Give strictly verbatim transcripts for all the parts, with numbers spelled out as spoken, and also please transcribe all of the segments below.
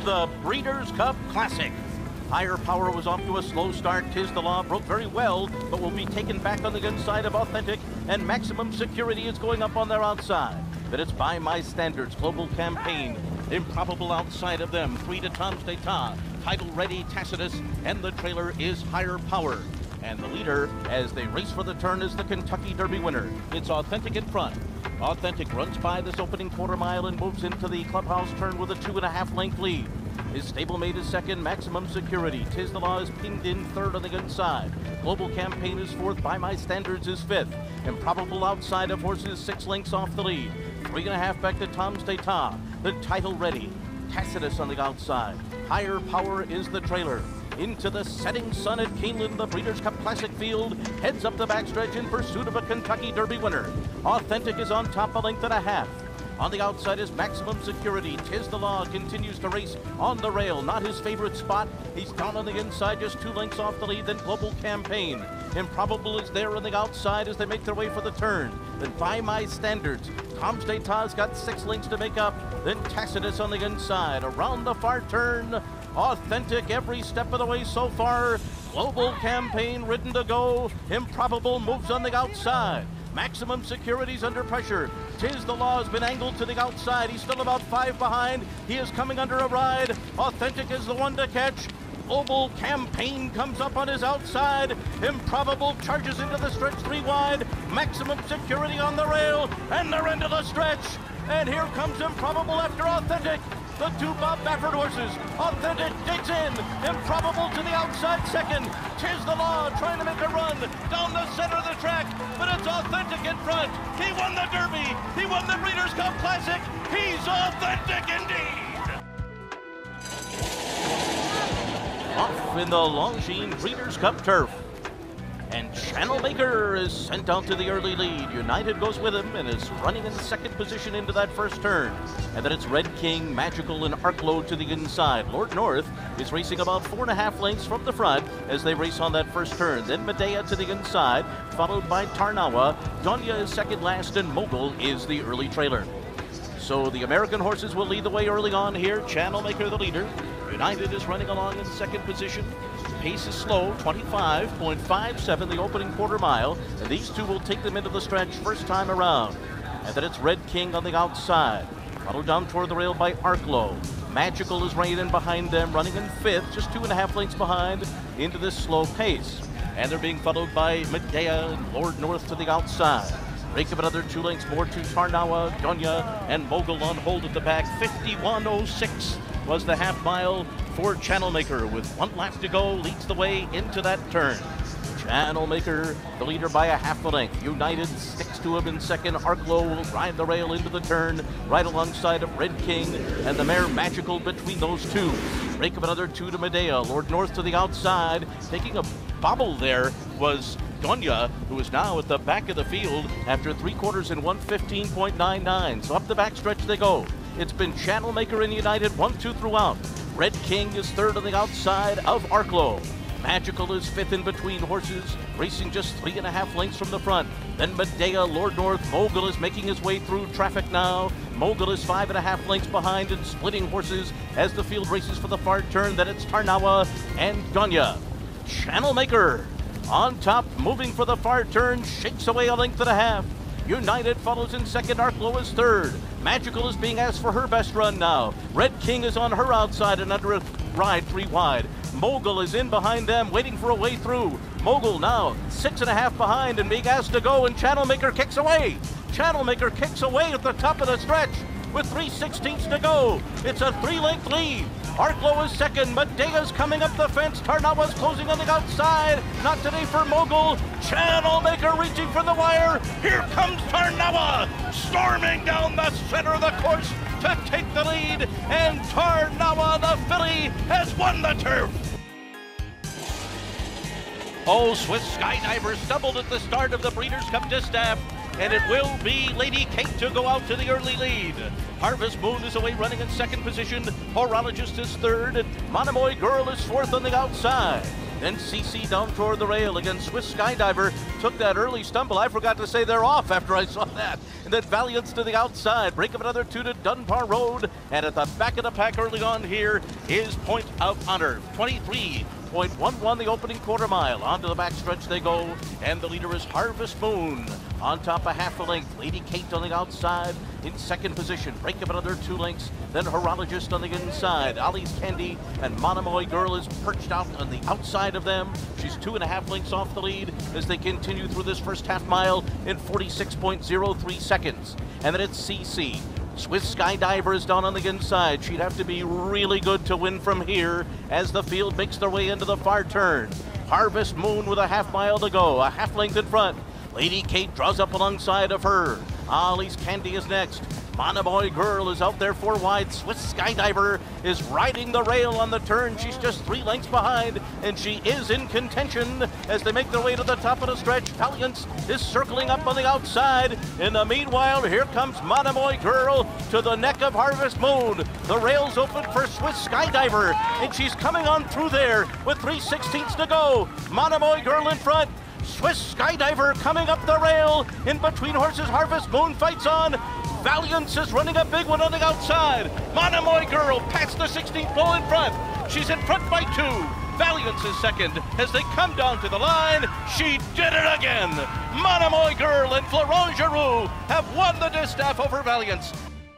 the Breeders' Cup Classic. Higher Power was off to a slow start. Tiz the Law broke very well, but will be taken back on the inside of Authentic, and Maximum Security is going up on their outside. But it's By My Standards, Global Campaign, Improbable outside of them, three to Tom's d'Etat, Title Ready, Tacitus, and the trailer is Higher Power. And the leader, as they race for the turn, is the Kentucky Derby winner. It's Authentic in front. Authentic runs by this opening quarter mile and moves into the clubhouse turn with a two and a half length lead. His stablemate is second, Maximum Security. Tiz the Law is pinned in third on the inside. Global Campaign is fourth, By My Standards is fifth. Improbable outside of horses, six lengths off the lead. Three and a half back to Tom's d'Etat. The Title Ready. Tacitus on the outside. Higher Power is the trailer. Into the setting sun at Keeneland, the Breeders' Cup Classic field heads up the backstretch in pursuit of a Kentucky Derby winner. Authentic is on top, a length and a half. On the outside is Maximum Security. Tiz the Law continues to race on the rail, not his favorite spot. He's down on the inside, just two lengths off the lead, then Global Campaign. Improbable is there on the outside as they make their way for the turn. Then By My Standards. Tom's d'Etat's got six lengths to make up. Then Tacitus on the inside. Around the far turn, Authentic every step of the way so far. Global Campaign ridden to go. Improbable moves on the outside. Maximum Security's under pressure. Tiz the Law has been angled to the outside. He's still about five behind. He is coming under a ride. Authentic is the one to catch. Global Campaign comes up on his outside. Improbable charges into the stretch three wide. Maximum Security on the rail, and they're into the stretch. And here comes Improbable after Authentic. The two Bob Baffert horses. Authentic digs in. Improbable to the outside second. Tiz the Law trying to make a run down the center of the track, but it's Authentic in front. He won the Derby. He won the Breeders' Cup Classic. He's Authentic indeed. Off in the Longines Breeders' Cup turf. And Channel Maker is sent out to the early lead. United goes with him and is running in second position into that first turn. And then it's Red King, Magical, and Arklow to the inside. Lord North is racing about four and a half lengths from the front as they race on that first turn. Then Medea to the inside, followed by Tarnawa. Donya is second last, and Mogul is the early trailer. So the American horses will lead the way early on here. Channel Maker the leader. United is running along in second position. Pace is slow, twenty-five point five seven the opening quarter mile, and these two will take them into the stretch first time around. And then it's Red King on the outside, followed down toward the rail by Arklow. Magical is right in behind them, running in fifth, just two and a half lengths behind into this slow pace. And they're being followed by Medea and Lord North to the outside. Break of another two lengths more to Tarnawa, Donya, and Mogul on hold at the back. fifty-one oh six was the half mile for Channel Maker. With one lap to go, leads the way into that turn. Channel Maker, the leader by a half a length. United sticks to him in second. Arklow will ride the rail into the turn, right alongside of Red King, and the mare Magical between those two. Break of another two to Medea. Lord North to the outside. Taking a bobble there was Donya, who is now at the back of the field after three quarters in one fifteen point nine nine. So up the backstretch they go. It's been Channel Maker and United one two throughout. Red King is third on the outside of Arklow. Magical is fifth in between horses, racing just three and a half lengths from the front. Then Medea, Lord North, Mogul is making his way through traffic now. Mogul is five and a half lengths behind and splitting horses as the field races for the far turn. Then it's Tarnawa and Donya. Channel Maker on top, moving for the far turn, shakes away a length and a half. United follows in second, Arklow is third. Magical is being asked for her best run now. Red King is on her outside and under a ride three wide. Mogul is in behind them, waiting for a way through. Mogul now six and a half behind and being asked to go, and Channel Maker kicks away. Channel Maker kicks away at the top of the stretch with three sixteenths to go. It's a three-length lead. Arklow is second. Medea's coming up the fence. Tarnawa's closing on the outside. Not today for Mogul. Channel Maker reaching for the wire. Here comes Tarnawa, storming down the center of the course to take the lead. And Tarnawa, the filly, has won the turf. Oh, Swiss Skydiver stumbled at the start of the Breeders' Cup Distaff, and it will be Lady Kate to go out to the early lead. Harvest Moon is away running in second position. Horologist is third, and Monomoy Girl is fourth on the outside. Then C C down toward the rail. Again, Swiss Skydiver took that early stumble. I forgot to say they're off after I saw that. And then Valiance to the outside. Break of another two to Dunbar Road. And at the back of the pack early on here is Point of Honor. twenty-three point one one the opening quarter mile. Onto the backstretch they go. And the leader is Harvest Moon. On top a half a length. Lady Kate on the outside in second position. Break of another two lengths. Then Horologist on the inside. Ollie's Candy and Monomoy Girl is perched out on the outside of them. She's two and a half lengths off the lead as they continue through this first half mile in forty-six point zero three seconds. And then it's C C. Swiss Skydiver is down on the inside. She'd have to be really good to win from here as the field makes their way into the far turn. Harvest Moon with a half mile to go, a half length in front. Lady Kate draws up alongside of her. Ollie's Candy is next. Monomoy Girl is out there four wide. Swiss Skydiver is riding the rail on the turn. She's just three lengths behind, and she is in contention as they make their way to the top of the stretch. Valiance is circling up on the outside. In the meanwhile, here comes Monomoy Girl to the neck of Harvest Moon. The rail's open for Swiss Skydiver, and she's coming on through there with three sixteenths to go. Monomoy Girl in front. Swiss Skydiver coming up the rail. In between horses, Harvest Moon fights on. Valiance is running a big one on the outside. Monomoy Girl past the sixteenth pole in front. She's in front by two. Valiance is second as they come down to the line. She did it again. Monomoy Girl and Florent Giroux have won the distaff over Valiance.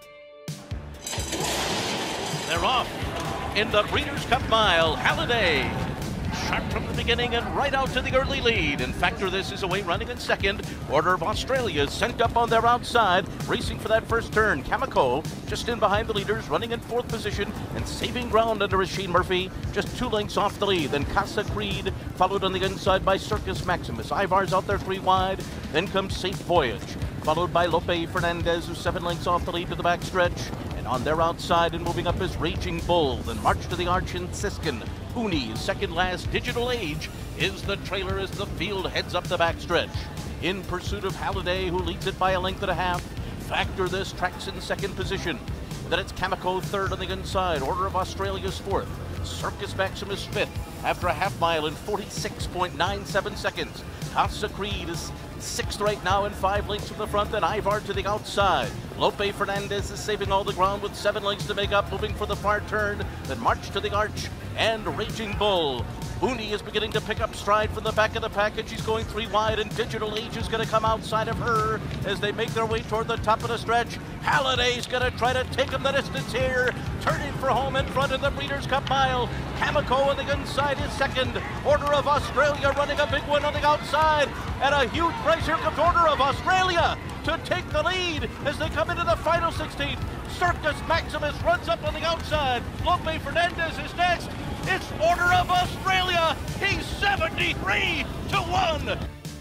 They're off in the Breeders' Cup Mile. Halliday sharp from the beginning and right out to the early lead. And Factor This is away running in second. Order of Australia is sent up on their outside, racing for that first turn. Kamiko just in behind the leaders, running in fourth position and saving ground under Rasheen Murphy, just two lengths off the lead. Then Casa Creed, followed on the inside by Circus Maximus. Ivar's out there three wide. Then comes Safe Voyage, followed by Lope Fernandez, who's seven lengths off the lead to the backstretch. And on their outside and moving up is Raging Bull. Then March to the Arch in Siskin. Uni, second last. Digital Age is the trailer as the field heads up the backstretch. In pursuit of Halliday, who leads it by a length and a half. Factor This tracks in second position. Then it's Kamiko third on the inside. Order of Australia's fourth. Circus Maximus fifth after a half mile in forty-six point nine seven seconds. Casa Creed is sixth right now and five lengths from the front. Then Ivar to the outside. Lope Fernandez is saving all the ground with seven lengths to make up, moving for the far turn. Then March to the Arch and Raging Bull. Uni is beginning to pick up stride from the back of the package. She's going three wide, and Digital Age is going to come outside of her as they make their way toward the top of the stretch. Halliday's going to try to take them the distance here, turning for home in front of the Breeders' Cup Mile. Kamiko on the inside is second. Order of Australia running a big one on the outside, and a huge race. Here comes Order of Australia to take the lead as they come into the final sixteenth. Circus Maximus runs up on the outside. Lope Fernandez is next. It's Order of Australia. He's seventy-three to one.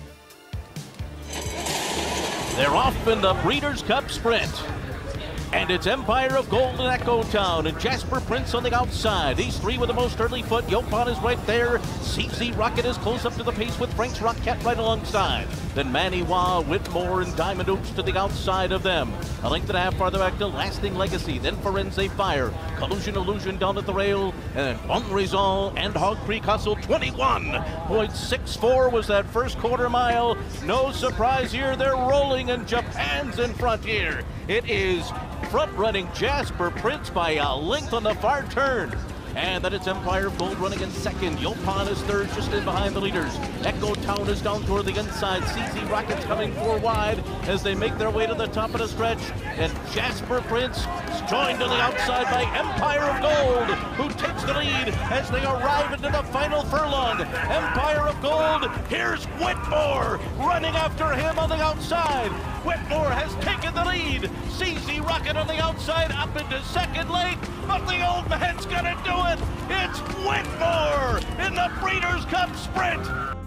They're off in the Breeders' Cup Sprint. And it's Empire of Gold and Echo Town and Jasper Prince on the outside. These three with the most early foot. Yopon is right there. C Z Rocket is close up to the pace with Frank's Rocket right alongside. Then Manny Wah, Whitmore, and Diamond Oops to the outside of them. A length and a half farther back to Lasting Legacy. Then Forense Fire. Collusion Illusion down at the rail. And Bon Raison and Hog Creek Hustle. twenty-one point six four was that first quarter mile. No surprise here. They're rolling and Japan's in front here. It is front-running Jasper Prince by a length on the far turn. And then it's Empire of Gold running in second. Yopon is third, just in behind the leaders. Echo Town is down toward the inside. C Z Rockets coming four wide as they make their way to the top of the stretch. And Jasper Prince is joined to the outside by Empire of Gold, who takes the lead as they arrive into the final furlong. Empire of Gold, here's Whitmore running after him on the outside. Whitmore has taken the lead. C Z Rocket on the outside up into second lane, but the old man's gonna do it. It's Whitmore in the Breeders' Cup Sprint.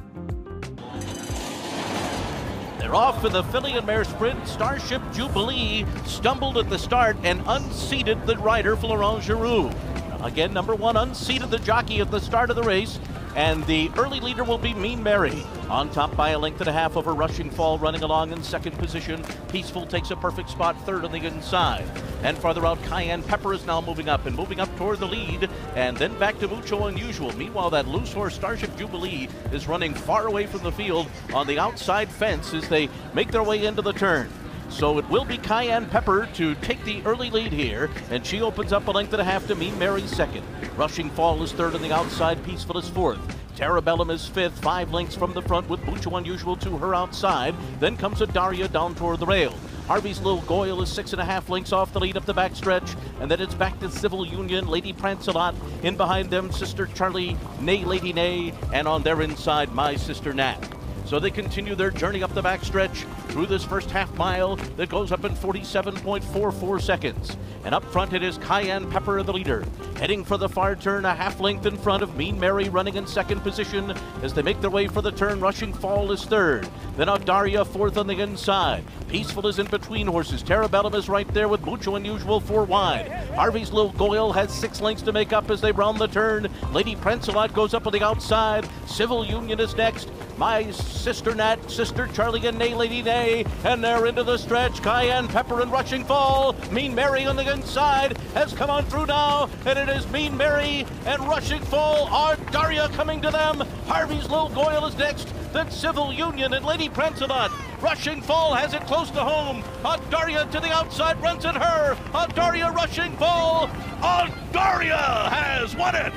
They're off in the filly and mare sprint. Starship Jubilee stumbled at the start and unseated the rider Florent Giroux. Again, number one unseated the jockey at the start of the race. And the early leader will be Mean Mary. On top by a length and a half over Rushing Fall, running along in second position. Peaceful takes a perfect spot third on the inside. And farther out, Cayenne Pepper is now moving up and moving up toward the lead, and then back to Mucho Unusual. Meanwhile, that loose horse Starship Jubilee is running far away from the field on the outside fence as they make their way into the turn. So it will be Cayenne Pepper to take the early lead here, and she opens up a length and a half to Mean Mary second. Rushing Fall is third on the outside, Peaceful is fourth. Terrabellum is fifth, five lengths from the front with Mucho Unusual to her outside. Then comes a Daria down toward the rail. Harvey's Little Goyle is six and a half lengths off the lead up the backstretch, and then it's back to Civil Union, Lady Prancelot. In behind them, Sister Charlie, Nay Lady Nay, and on their inside, My Sister Nat. So they continue their journey up the backstretch through this first half mile that goes up in forty-seven point four four seconds. And up front it is Cayenne Pepper, the leader. Heading for the far turn, a half length in front of Mean Mary, running in second position as they make their way for the turn. Rushing Fall is third. Then out Daria fourth on the inside. Peaceful is in between horses. Terrabellum is right there with Mucho Unusual four wide. Harvey's Little Goyle has six lengths to make up as they round the turn. Lady Prancelot goes up on the outside. Civil Union is next. My Sister Nat, Sister Charlie, and Nay Lady Nay, and they're into the stretch. Cayenne Pepper and Rushing Fall. Mean Mary on the inside has come on through now, and it is Mean Mary and Rushing Fall. Are Daria coming to them? Harvey's Little Goyle is next. Then Civil Union and Lady Prancelot. Rushing Fall has it close to home. Daria to the outside, runs at her. Daria, Rushing Fall. Daria has won it.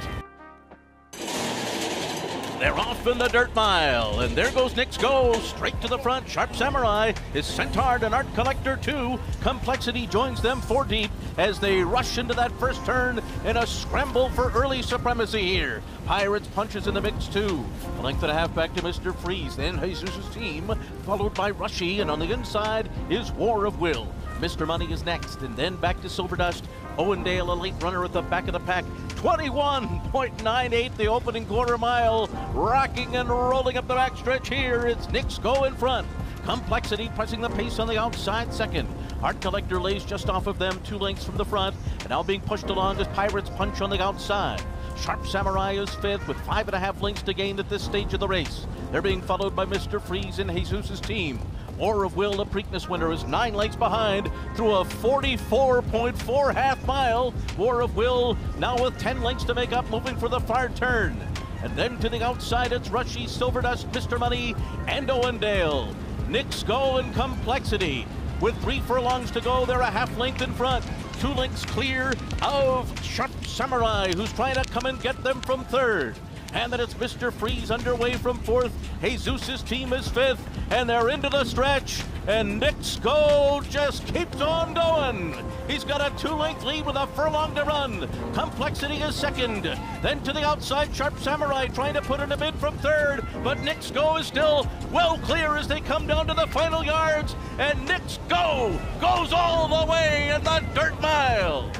They're off in the dirt mile, and there goes Nick's Go, straight to the front. Sharp Samurai is Centaur and Art Collector two. Complexity joins them four deep as they rush into that first turn in a scramble for early supremacy here. Pirates punches in the mix too. A length and a half back to Mister Freeze, then Jesus' team, followed by Rushy, and on the inside is War of Will. Mister Money is next, and then back to Silver Dust. Owendale, a late runner at the back of the pack. twenty-one point nine eight, the opening quarter mile. Rocking and rolling up the backstretch here. It's Nick's Go in front. Complexity pressing the pace on the outside second. Art Collector lays just off of them, two lengths from the front, and now being pushed along as Pirates punch on the outside. Sharp Samurai is fifth with five and a half lengths to gain at this stage of the race. They're being followed by Mister Freeze and Jesus' team. War of Will, the Preakness winner, is nine lengths behind through a forty-four point four half mile. War of Will now with ten lengths to make up, moving for the far turn. And then to the outside, it's Rushy, Silver Dust, Mister Money, and Owendale. Nick's Go and Complexity. With three furlongs to go, they're a half length in front. Two lengths clear of Sharp Samurai, who's trying to come and get them from third. And then it's Mister Freeze underway from fourth. Jesus' team is fifth, and they're into the stretch. And Nick's Go just keeps on going. He's got a two-length lead with a furlong to run. Complexity is second. Then to the outside, Sharp Samurai trying to put in a bid from third, but Nick's Go is still well clear as they come down to the final yards. And Nick's Go goes all the way in the dirt mile.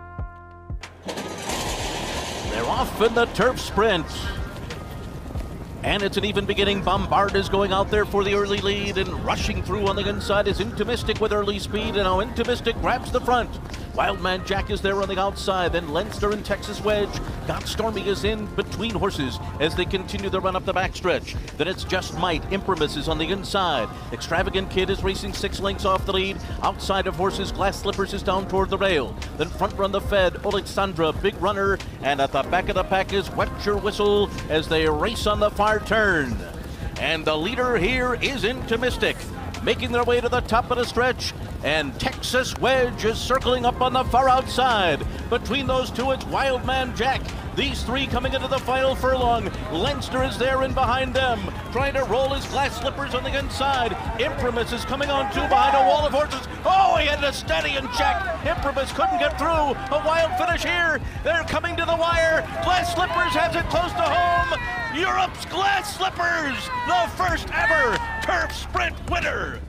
They're off in the turf sprint. And it's an even beginning. Bombard is going out there for the early lead, and rushing through on the inside is Intimistic with early speed, and now Intimistic grabs the front. Wildman Jack is there on the outside, then Leinster and Texas Wedge. Got Stormy is in between horses as they continue the run up the backstretch. Then it's Just Might. Imprimis is on the inside. Extravagant Kid is racing six lengths off the lead. Outside of horses, Glass Slippers is down toward the rail. Then front run the Fed, Alexandra, big runner, and at the back of the pack is Wet Your Whistle as they race on the far turn. And the leader here is Intimistic, making their way to the top of the stretch, and Texas Wedge is circling up on the far outside. Between those two, it's Wildman Jack. These three coming into the final furlong. Leinster is there in behind them, trying to roll his Glass Slippers on the inside. Imprimis is coming on too behind a wall of horses. Oh, he had to steady and check. Imprimis couldn't get through. A wild finish here. They're coming to the wire. Glass Slippers has it close to home. Europe's Glass Slippers, the first ever turf sprint winner.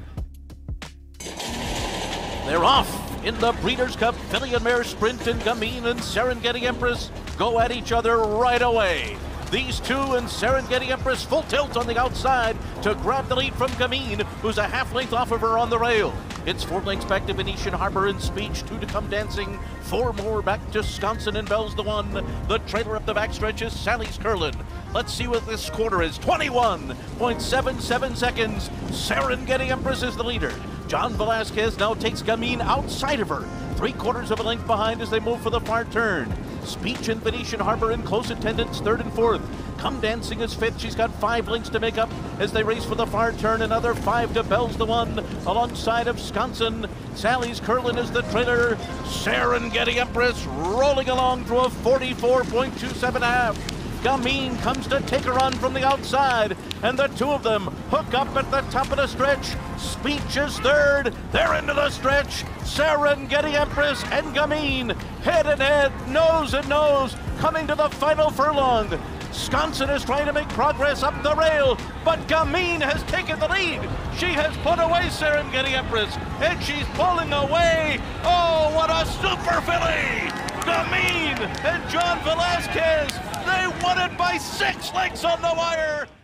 They're off in the Breeders' Cup. Filly and Mare Sprint, and Gamine and Serengeti Empress go at each other right away. These two and Serengeti Empress full tilt on the outside to grab the lead from Gamine, who's a half length off of her on the rail. It's four lengths back to Venetian Harbor and Speech, two to come dancing, four more back to Sconsin and Bell's the one. The trailer up the backstretch is Sally's Curlin. Let's see what this quarter is. twenty-one point seven seven seconds. Serengeti Empress is the leader. John Velasquez now takes Gamine outside of her three quarters of a length behind as they move for the far turn. Speech and Venetian Harbor in close attendance, third and fourth. Come Dancing is fifth. She's got five lengths to make up as they race for the far turn. Another five to Bell's the One alongside of Sconson. Sally's Curlin is the trailer. Serengeti Empress rolling along through a forty-four point two seven half. Gamine comes to take her on from the outside, and the two of them hook up at the top of the stretch. Speech is third. They're into the stretch. Serengeti Empress and Gamine head and head, nose and nose, coming to the final furlong. Sconson is trying to make progress up the rail, but Gamine has taken the lead. She has put away Serengeti Empress, and she's pulling away. Oh, what a super filly! Gamine and John Velasquez, they won it by six lengths on the wire.